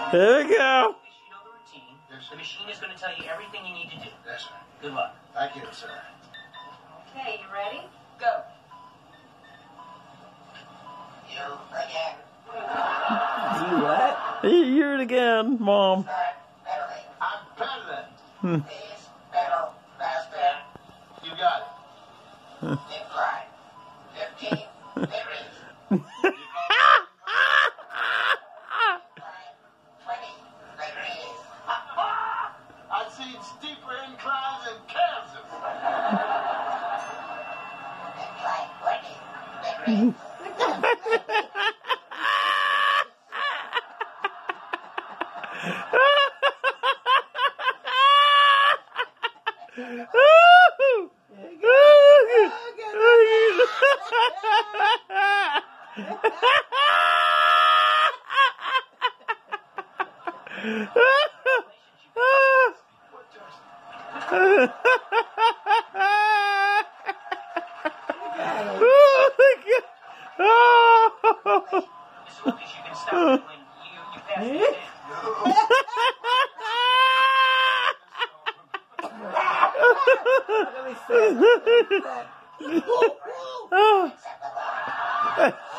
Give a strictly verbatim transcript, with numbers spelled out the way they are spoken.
Here we go. You know the routine. Yes, the machine is going to tell you everything you need to do. Yes, sir. Good luck. Thank you, sir. Okay, you ready? Go. You again. You what? You hear it again, Mom. I'm peddling. Hmm. Please pedal faster. You got it. Incline. Fifteen degrees. Twenty degrees. I've seen steeper inclines in Kansas. Incline twenty degrees. As long as you can stop it when you, you pass the exam. Oh.